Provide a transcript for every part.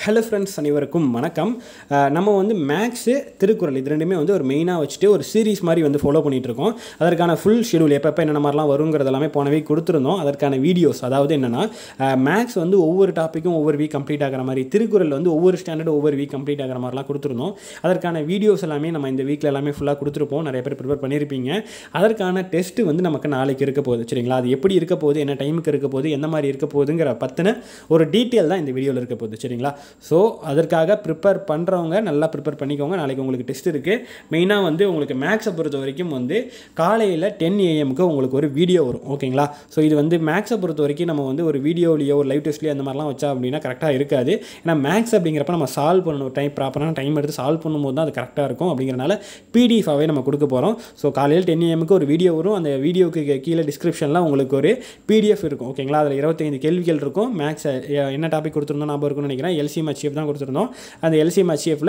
Hello friends, அனைவருக்கும் வணக்கம். நம்ம வந்து மேக்ஸு, திருக்குறள் இது ரெண்டுமே வந்து ஒரு மெயினாக வச்சுட்டு ஒரு சீரீஸ் மாதிரி வந்து ஃபாலோ பண்ணிகிட்ருக்கோம். அதற்கான ஃபுல் ஷெடியூல் எப்போ என்னென்ன மாதிரிலாம் வருங்கிறது எல்லாமே போன வீக் கொடுத்துருந்தோம். அதற்கான வீடியோஸ், அதாவது என்னென்னா மேக்ஸ் வந்து ஒவ்வொரு டாப்பிக்கும் ஒவ்வொரு வீக் கம்ப்ளீட் ஆகிற மாதிரி, திருக்குறள் வந்து ஒவ்வொரு ஸ்டாண்டர்டு ஒவ்வொரு வீக் கம்ப்ளீட் ஆகிற மாதிரிலாம் கொடுத்துருந்தோம். அதற்கான வீடியோஸ் எல்லாமே நம்ம இந்த வீக்கில் எல்லாமே ஃபுல்லாக கொடுத்துருப்போம். நிறைய பேர் ப்ரிப்பேர் பண்ணியிருப்பீங்க. அதற்கான டெஸ்ட்டு வந்து நமக்கு நாளைக்கு இருக்க போகுது. சரிங்களா? அது எப்படி இருக்க போகுது, என்ன டைமுக்கு இருக்க போகுது, எந்த மாதிரி இருக்க போகுதுங்கிற பற்றின ஒரு டீட்டெயில் தான் இந்த வீடியோவில் இருக்க போகுது. சரிங்களா? ஸோ அதற்காக ப்ரிப்பேர் பண்ணுறவங்க நல்லா ப்ரிப்பேர் பண்ணிக்கோங்க. நாளைக்கு உங்களுக்கு டெஸ்ட் இருக்குது. மெயினாக வந்து உங்களுக்கு மேக்ஸை பொறுத்த வரைக்கும் வந்து காலையில் 10 AM உங்களுக்கு ஒரு வீடியோ வரும். ஓகேங்களா? ஸோ இது வந்து மேக்ஸை பொறுத்த வரைக்கும் நம்ம வந்து ஒரு வீடியோலையோ ஒரு லைவ் டெஸ்ட்லையோ அந்த மாதிரிலாம் வச்சா அப்படின்னா கரெக்டாக இருக்காது. ஏன்னா மேக்ஸ் அப்படிங்கிறப்ப நம்ம சால்வ் பண்ணணும், ப்ராப்பரான டைம் எடுத்து சால்வ் பண்ணும்போது தான் அது கரெக்டாக இருக்கும். அப்படிங்கிறனால பிடிஎஃபாகவே நம்ம கொடுக்க போகிறோம். ஸோ காலையில் 10 AM ஒரு வீடியோ வரும். அந்த வீடியோக்கு கீழே டிஸ்கிரிப்ஷனில் உங்களுக்கு ஒரு பிடிஎஃப் இருக்கும். ஓகேங்களா? அதில் 25 கேள்விகள் இருக்கும். மேக்ஸ் என்ன டாபிக் கொடுத்துருந்தோம் ஞாபகம் இருக்குன்னு நினைக்கிறேன். எல்சிஎம் HCF தான் கொடுத்துருந்தோம். அந்த எல்சிஎம் HCFல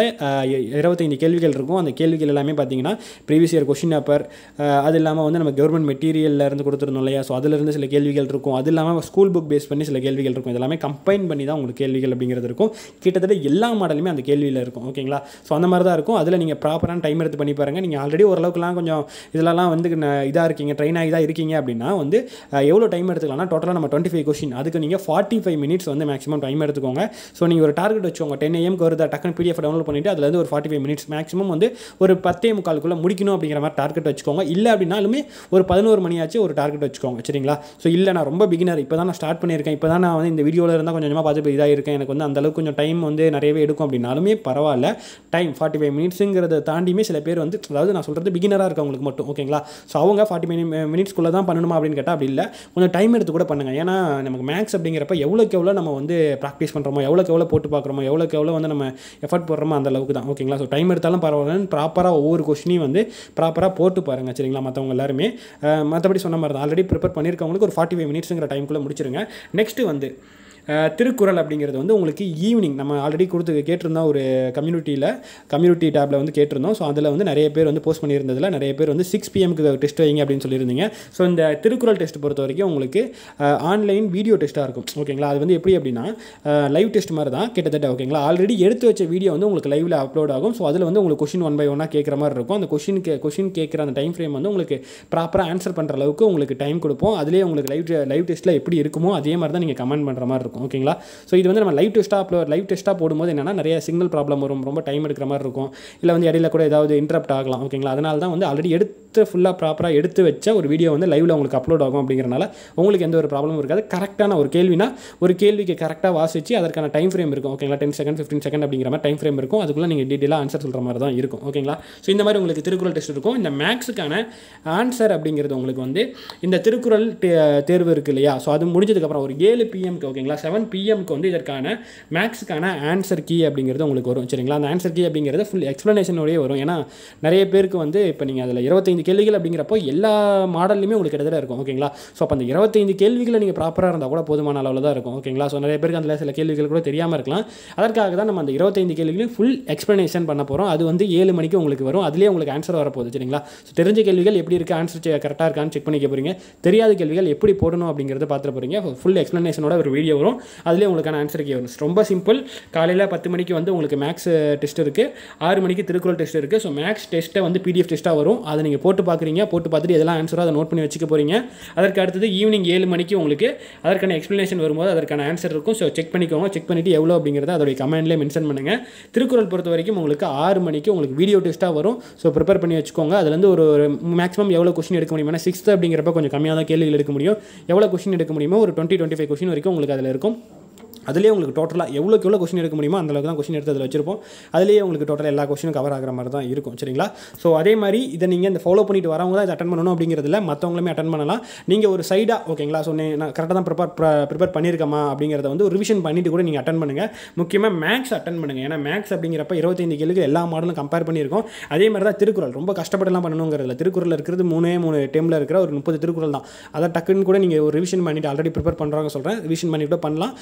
25 கேள்விகள் இருக்கும். அந்த கேள்விகள் எல்லாமே பார்த்தீங்கன்னா ப்ரீவியஸ் இயர் கொஷின் பேப்பர், அது இல்லாமல் வந்து நம்ம கவர்மெண்ட் மெட்டீரியலில் இருந்து கொடுத்துருந்தோம் இல்லையா? ஸோ அதிலிருந்து சில கேள்விகள் இருக்கும். அது இல்லாமல் ஸ்கூல் புக் பேஸ் பண்ணி சில கேள்விகள் இருக்கும். இதெல்லாமே கம்பைன் பண்ணி தான் உங்களுக்கு கேள்விகள் அப்படிங்கிறது இருக்கும். கிட்டத்தட்ட எல்லா மாடலுமே அந்த கேள்வியில் இருக்கும். ஓகேங்களா? ஸோ அந்த மாதிரி தான் இருக்கும். அதில் நீங்கள் ப்ராப்பரான டைம் எடுத்து பண்ணி பாருங்கள். நீங்கள் ஆல்ரெடி ஓரளவுக்குலாம் கொஞ்சம் இதெல்லாம் வந்து இதாக இருக்கீங்க, ட்ரெயின் ஆகி தான் இருக்கீங்க அப்படின்னா வந்து எவ்வளோ டைம் எடுத்துக்கலாம்னா டோட்டலாக நம்ம 25 கொஷின், அதுக்கு நீங்கள் 45 மினிட்ஸ் வந்து மேக்ஸிமம் டைம் எடுத்துக்கோங்க. ஸோ நீங்கள் ஒரு டார்கெட் வச்சுக்கோங்க. 10 AM வருதா, டக்குனு பிடிஎஃப் டவுன்லோட் பண்ணிவிட்டு அதுலேருந்து ஒரு 45 மினிட்ஸ் மேக்ஸிமம் வந்து ஒரு 10:45 முடிக்கணும் அப்படிங்கிற மாதிரி டார்கெட் வச்சுக்கோங்க. இல்லை அப்படின்னாலுமே ஒரு 11 மணி ஆச்சு ஒரு டார்கெட் வச்சுக்கோங்க. சரிங்களா? ஸோ இல்லை நான் ரொம்ப பிகினர், இப்போ தான் நான் ஸ்டார்ட் பண்ணியிருக்கேன், இப்போ தான் நான் வந்து இந்த வீடியோவில் இருந்தால் கொஞ்சம் கொஞ்சமாக பார்த்து இதாக இருக்கேன், எனக்கு வந்து அந்தளவுக்கு கொஞ்சம் டைம் வந்து நிறையவே எடுக்கும் அப்படின்னாலுமே பரவாயில்ல. டைம் 45 மினிட்ஸுங்கிறத தாண்டியுமே சில பேர் வந்து, அதாவது நான் சொல்கிறது பிகினராக இருக்கவங்களுக்கு மட்டும். ஓகேங்களா? ஸோ அவங்க 40 மினிட்ஸ்க்குள்ளே தான் பண்ணணுமா அப்படின்னு கேட்டால் அப்படி இல்லை, கொஞ்சம் டைம் எடுத்து கூட பண்ணுங்கள். ஏன்னா நமக்கு மேக்ஸ் அப்படிங்கிறப்ப எவ்வளோக்கு எவ்வளோ நம்ம வந்து ப்ராக்டிஸ் பண்ணுறோமோ, எவ்வளோக்கு எவ்வளோ போட்டு பார்க்குறோமோ, எவ்வளோக்கு எவ்வளோ வந்து நம்ம எஃபர்ட் போடுறோமோ அந்த அளவுக்கு தான். ஓகேங்களா? ஸோ டைம் எடுத்தாலும் பரவாயில்லன்னு ப்ராப்பராக ஒவ்வொரு கொஸ்டினையும் வந்து ப்ராப்பராக போட்டு பாருங்கள். சரிங்களா? மற்றவங்க எல்லாருமே மற்றபடி சொன்ன மாதிரி தான் ஆல்ரெடி ப்ரிப்பேர் பண்ணியிருக்கவங்களுக்கு ஒரு 45 மினிட்ஸுங்கிற டைமுக்குள்ளே முடிச்சிருங்க. நெக்ஸ்ட்டு வந்து திருக்குறள் அப்படிங்கிறது வந்து உங்களுக்கு ஈவினிங் நம்ம ஆல்ரெடி கேட்டிருந்தோம். ஒரு கம்யூனிட்டி டேப்பில் வந்து கேட்டிருந்தோம். ஸோ அதில் வந்து நிறைய பேர் வந்து போஸ்ட் பண்ணியிருந்ததில் நிறைய பேர் வந்து 6 PM டெஸ்ட் வைங்க அப்படின்னு சொல்லியிருந்தீங்க. ஸோ இந்த திருக்குறள் டெஸ்ட் பொறுத்த வரைக்கும் உங்களுக்கு ஆன்லைன் வீடியோ டெஸ்ட்டாக இருக்கும். ஓகேங்களா? அது வந்து எப்படி அப்படின்னா லைவ் டெஸ்ட் மாதிரி தான் கிட்டத்தட்ட. ஓகேங்களா? ஆல்ரெடி எடுத்து வச்ச வீடியோ வந்து உங்களுக்கு லைவில் அப்லோட் ஆகும். ஸோ அதில் வந்து உங்களுக்கு கொஷின் 1 by 1 கேட்குற மாதிரி இருக்கும். அந்த கொஷின் கேட்குற அந்த டைம் ஃப்ரேம் வந்து உங்களுக்கு ப்ராப்பராக ஆன்சர் பண்ணுற அளவுக்கு உங்களுக்கு டைம் கொடுப்போம். அதிலே உங்களுக்கு லைவ் டெஸ்ட்டில் எப்படி இருக்குமோ அதே மாதிரி தான் நீங்கள் கமெண்ட் பண்ணுற மாதிரி இருக்கும். ஓகேங்களா? ஸோ இது வந்து நம்ம லைவ் டெஸ்ட்டாக போடும்போது என்னன்னா நிறைய சிக்னல் ப்ராப்ளம் வரும், ரொம்ப டைம் எடுக்கிற மாதிரி இருக்கும், இல்லை வந்து இடையில கூட ஏதாவது இன்டரப்ட் ஆகலாம். ஓகேங்களா? அதனால தான் வந்து ஆல்ரெடி ஃபுல்லாக ப்ராப்பராக எடுத்து வச்ச ஒரு வீடியோ வந்து லைவில் உங்களுக்கு அப்லோட் ஆகும். அப்படிங்கிறனால உங்களுக்கு எந்த ஒரு ப்ராப்ளமும் இருக்காது. கரெக்டான ஒரு கேள்வினா ஒரு கேள்விக்கு கரெக்டாக வாசிச்சு அதற்கான டைம் ஃப்ரேம் இருக்கும். ஓகேங்களா? 10 செகண்ட் 15 செகண்ட் அப்படிங்கிற மாதிரி டைம் ஃப்ரேம் இருக்கும். அதுக்குள்ளே நீங்கள் டீட்டெயிலாக ஆன்சர் சொல்கிற மாதிரி தான் இருக்கும். ஓகேங்களா? ஸோ இந்த மாதிரி உங்களுக்கு திருக்குறள் டெஸ்ட் இருக்கும். இந்த மேக்ஸுக்கான ஆன்சர் அப்படிங்கிறது உங்களுக்கு வந்து இந்த திருக்குறள் தேர்வு இருக்குது இல்லையா? ஸோ அது முடிஞ்சதுக்கப்புறம் ஒரு 7 PM ஓகேங்களா 7 PM வந்து இதற்கான மேக்ஸுக்கான ஆன்சர் கீ அப்படிங்கிறது உங்களுக்கு வரும். சரிங்களா? அந்த ஆன்சர் கீ அப்படிங்கிறது ஃபுல் எக்ஸ்ப்ளனேஷனோடய வரும். ஏன்னா நிறைய பேருக்கு வந்து இப்போ நீங்கள் அதில் 25 கேள்விகள் அப்படிங்கிறப்போ எல்லா மாடல்லையுமே உங்களுக்கு கிட்டத்தட்ட இருக்கும். ஓகேங்களா? ஸோ அப்போ அந்த 25 கேள்விகளை நீங்கள் ப்ராப்பராக இருந்தால் கூட போதுமான அளவில் தான் இருக்கும். ஓகேங்களா? ஸோ நிறைய பேருக்கு அதில் சில கேள்விகள் கூட தெரியாமல் இருக்கலாம். அதற்காக தான் நம்ம அந்த 25 கேள்விகளையும் ஃபுல் எக்ஸ்ப்ளனேஷன் பண்ண போகிறோம். அது வந்து 7 மணிக்கு உங்களுக்கு வரும். அதுலேயே உங்களுக்கு ஆன்சர் வரப்போகுது. சரிங்களா? ஸோ தெரிஞ்ச கேள்விகள் எப்படி இருக்குது, ஆன்சர் கரெக்டாக இருக்கான்னு செக் பண்ணிக்க போகிறீங்க. தெரியாத கேள்விகள் எப்படி போடணும் அப்படிங்கிறத பார்த்துட்டு போகிறீங்க. ஃபுல் எக்ஸ்ப்ளனேஷனோட ஒரு வீடியோ வரும். அதிலே உங்களுக்கான ஆன்சர் கீ வரும். ரொம்ப சிம்பிள். காலையில் 10 மணிக்கு வந்து உங்களுக்கு மேக்ஸ் டெஸ்ட் இருக்குது, 6 மணிக்கு திருக்குறள் டெஸ்ட் இருக்குது. ஸோ மேக்ஸ் டெஸ்ட்டை வந்து PDF டெஸ்ட்டாக வரும். அதை நீங்கள் போட்டு பார்க்குறீங்க. போட்டு பார்த்துட்டு எதெல்லாம் ஆன்சரோ அதை நோட் பண்ணி வச்சுக்க போகிறீங்க. அதற்கு அடுத்தது ஈவினிங் 7 மணிக்கு உங்களுக்கு அதற்கான எக்ஸ்ப்ளனேஷன் வரும்போது அதற்கான ஆன்சர் இருக்கும். ஸோ செக் பண்ணிக்கோங்க. செக் பண்ணிவிட்டு எவ்வளோ அப்படிங்கிறத அதோடைய கமெண்ட்லேயே மென்ஷன் பண்ணுங்கள். திருக்குறள் பொறுத்த வரைக்கும் உங்களுக்கு 6 மணிக்கு உங்களுக்கு வீடியோ டெஸ்ட்டாக வரும். ஸோ ப்ரிப்பேர் பண்ணி வச்சுக்கோங்க. அதுலேருந்து ஒரு மேக்ஸிமம் எவ்வளோ கொஸ்டின் எடுக்க முடியும். ஏன்னா 6th அப்படிங்கிறப்ப கொஞ்சம் கம்மியாக தான் கேள்விகள் எடுக்க முடியும். எவ்வளோ கொஸ்டின் எடுக்க முடியுமோ ஒரு 20-25 கொஸ்டின் வரைக்கும் உங்களுக்கு அதில் இருக்கும். அதிலே உங்களுக்கு டோட்டலாக எவ்வளோக்கு எவ்வளோ கொஸ்டின் எடுக்க முடியுமோ அந்தளவுக்கு தான் கொஸ்டின் எடுத்து அதில் வச்சிருப்போம். அதிலேயே உங்களுக்கு டோட்டலாக எல்லா கொஸ்டினும் கவர் ஆகிற மாதிரி தான் இருக்கும். சரிங்களா? ஸோ அதே மாதிரி இதை நீங்கள் இந்த ஃபாலோ பண்ணிட்டு வரவங்க தான் இதை அட்டன் பண்ணணும் அப்படிங்கிறதுல மற்றவங்களுமே அட்டன் பண்ணலாம். நீங்கள் ஒரு சைடாக ஓகேங்களா? ஸோ நான் கரெக்டாக தான் ப்ரிப்பேர் பண்ணியிருக்கமா அப்படிங்கிறத வந்து ஒரு ரிவிஷன் பண்ணிட்டு கூட நீங்கள் அட்டன் பண்ணுங்கள். முக்கியமாக மேக்ஸ் அட்டன் பண்ணுங்கள். ஏன்னா மேக்ஸ் அப்படிங்கிறப்ப 25 கேள்விக்கு எல்லா மாடலும் கம்பேர் பண்ணியிருக்கோம். அதே மாதிரி தான் திருக்குறள் ரொம்ப கஷ்டப்பட்டுலாம் பண்ணணுங்கிறதுல. திருக்குறள் இருக்கிறது 3 டேமில் இருக்கிற ஒரு 30 திருக்குறள் தான். அதை டக்குன்னு கூட நீங்கள் ஒரு ரிவிஷன் பண்ணிவிட்டு ஆல்ரெடி ப்ரிப்பேர் பண்ணுறாங்க சொல்கிறேன், ரிவிஷன் பண்ணிவிட்டு பண்ணலாம். இல்லை காலையில்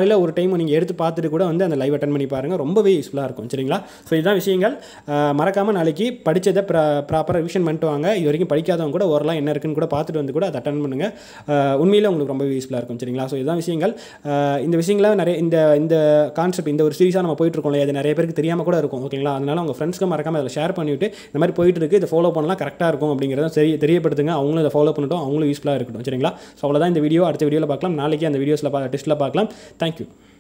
காலையில் ஒரு டைம் நீங்கள் எடுத்து பார்த்துட்டு கூட வந்து அந்த லைவ் அட்டன் பண்ணி பாருங்கள், ரொம்பவே யூஸ்ஃபுல்லாக இருக்கும். சரிங்களா? ஸோ இதுதான் விஷயங்கள். மறக்காமல் நாளைக்கு படித்ததை ப்ராப்பராக ரிவிஷன் பண்ணிட்டு வாங்க. இது வரைக்கும் படிக்காதவங்க கூட ஓரளவு என்ன இருக்குன்னு கூட பார்த்துட்டு வந்து கூட அதை அட்டன் பண்ணுங்கள். உண்மையில் உங்களுக்கு ரொம்ப யூஸ்ஃபுல்லாக இருக்கும். சரிங்களா? ஸோ இதுதான் விஷயங்கள். இந்த விஷயங்களை நிறைய இந்த கான்செப்ட் இந்த ஒரு சீரிஸாக நம்ம போயிட்டுருக்கோம்ல, அது நிறைய பேருக்கு தெரியாமல் கூட இருக்கும். ஓகேங்களா? அதனால் உங்கள் ஃப்ரெண்ட்ஸ்க்கு மறக்காமல் அதில் ஷேர் பண்ணிவிட்டு இந்த மாதிரி போயிட்டு இருக்குது, இதை ஃபாலோ பண்ணலாம், கரெக்டாக இருக்கும் அப்படிங்கிறத தெரியப்படுத்துங்க. அவங்களும் இதை ஃபாலோ பண்ணட்டும், அவங்களும் யூஸ்ஃபுல்லாக இருக்கட்டும். சரிங்களா? ஸோ அவ்வளோதான் இந்த வீடியோ. அடுத்த வீடியோவில் பார்க்கலாம். நாளைக்கு அந்த வீடியோஸில் டெஸ்ட்டில் பார்க்கலாம். தேங்க்யூ.